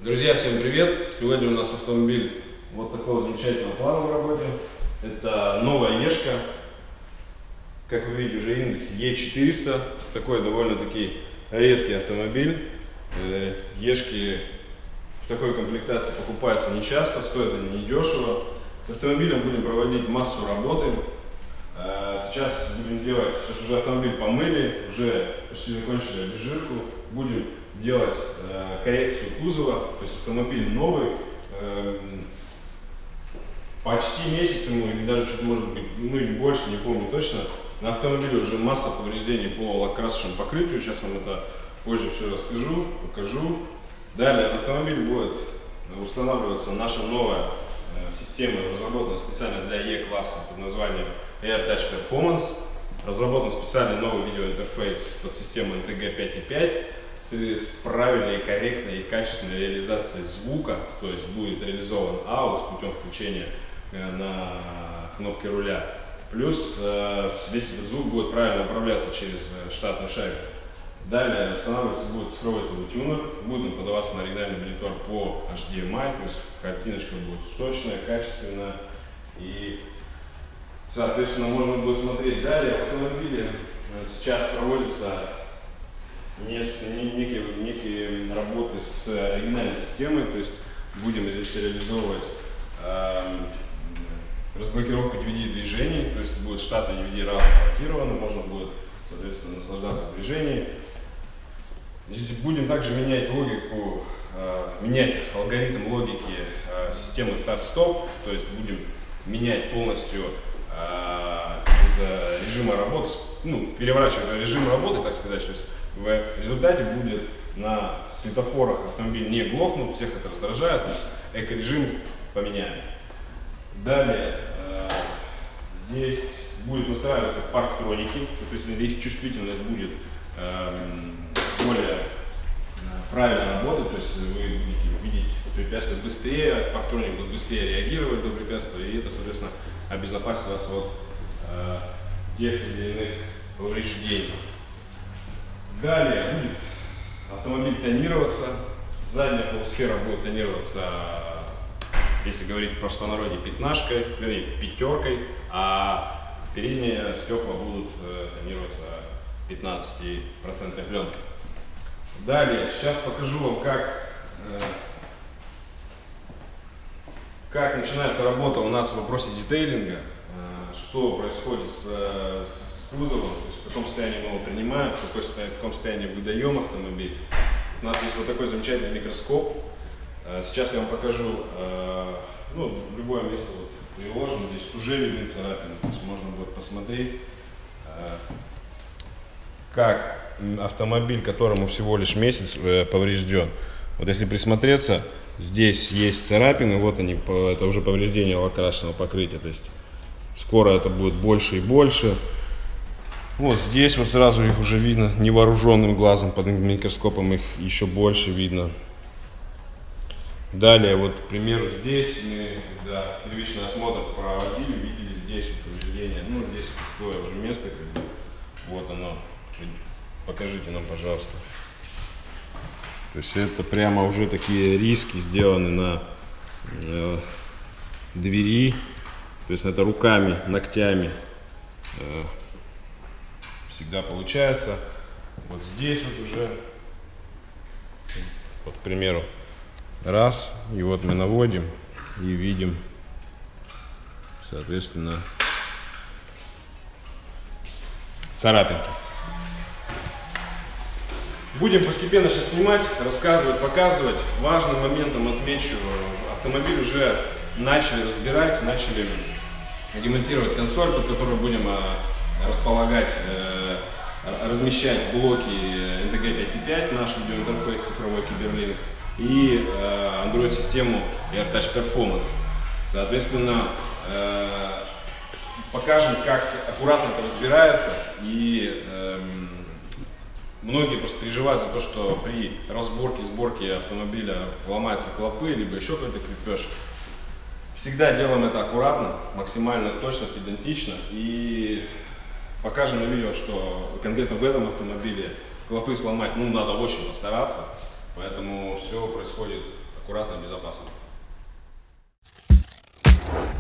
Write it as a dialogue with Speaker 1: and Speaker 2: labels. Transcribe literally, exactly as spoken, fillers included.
Speaker 1: Друзья, всем привет! Сегодня у нас автомобиль вот такого замечательного плана в работе. Это новая Ешка. Как вы видите, уже индекс Е четыреста. Такой довольно-таки редкий автомобиль. Ешки в такой комплектации покупаются не часто, стоят они недешево. С автомобилем будем проводить массу работы. Сейчас будем делать, сейчас уже автомобиль помыли, уже почти закончили обезжирку. Будем делать э, коррекцию кузова, то есть автомобиль новый, э, почти месяц ему, или даже чуть может быть, ну и больше, не помню точно. На автомобиле уже масса повреждений по лакокрасочному покрытию, сейчас вам это позже все расскажу, покажу. Далее на автомобиль будет устанавливаться наша новая э, система, разработана специально для Е-класса под названием AirTouch Performance. Разработан специальный новый видеоинтерфейс под систему эн тэ гэ пять и пять. С правильной, корректной и качественной реализацией звука, то есть будет реализован аудио путем включения на кнопки руля. Плюс весь этот звук будет правильно управляться через штатную шайбу. Далее устанавливаться будет цифровой тунер, будет он подаваться на оригинальный монитор по эйч ди эм ай, то есть картиночка будет сочная, качественная и, соответственно, можно будет смотреть. Далее в автомобиле сейчас проводится Некие, некие работы с оригинальной системой, то есть будем реализовывать э, разблокировку ди ви ди движений, то есть будет штатное ди ви ди раз блокировано, можно будет, соответственно, наслаждаться в движении. Здесь будем также менять логику, э, менять алгоритм логики э, системы старт-стоп, то есть будем менять полностью э, из режима работы, ну, переворачивать режим работы, так сказать, то есть в результате будет на светофорах автомобиль не глохнут, всех это раздражает, то есть эко-режим поменяем. Далее э, здесь будет настраиваться парктроники, соответственно их чувствительность будет э, более э, правильно работать, то есть вы будете видеть препятствия быстрее, парктроник будет быстрее реагировать на препятствия, и это, соответственно, обезопасит вас от э, тех или иных повреждений. Далее будет автомобиль тонироваться, задняя полусфера будет тонироваться, если говорить в простонародье, пятнашкой, вернее пятеркой, а передние стекла будут тонироваться пятнадцатипроцентной пленкой. Далее, сейчас покажу вам, как, как начинается работа у нас в вопросе детейлинга, что происходит с, с кузовом, то есть в каком состоянии мы его принимаем, в, какой состоянии, в каком состоянии выдаем автомобиль. У нас есть вот такой замечательный микроскоп. Сейчас я вам покажу, ну, любое место вот приложено, здесь уже видны царапины, то есть можно будет посмотреть, как автомобиль, которому всего лишь месяц, поврежден. Вот если присмотреться, здесь есть царапины, вот они, это уже повреждение лакокрасочного покрытия, то есть скоро это будет больше и больше. Вот здесь вот сразу их уже видно, невооруженным глазом под микроскопом их еще больше видно. Далее, вот, к примеру, здесь мы, когда первичный осмотр проводили, видели здесь вот повреждение. Ну, здесь такое уже место, как бы, вот оно. Покажите нам, пожалуйста. То есть это прямо уже такие риски сделаны на э, двери. То есть это руками, ногтями. Э, всегда получается. Вот здесь вот уже, вот, к примеру, раз, и вот мы наводим и видим, соответственно, царапинки. Будем постепенно сейчас снимать, рассказывать, показывать. Важным моментом отмечу, автомобиль уже начали разбирать, начали демонтировать консоль, под которую будем располагать, размещать блоки эн тэ гэ пять и пять, наш видеоинтерфейс цифровой Киберлинк, и Android-систему AirTouch Performance. Соответственно, покажем, как аккуратно это разбирается, и многие просто переживают за то, что при разборке, сборке автомобиля ломаются клапы, либо еще какой-то крепеж. Всегда делаем это аккуратно, максимально точно, педантично, и покажем на видео, что конкретно в этом автомобиле клапы сломать, ну, надо очень постараться, поэтому все происходит аккуратно, безопасно.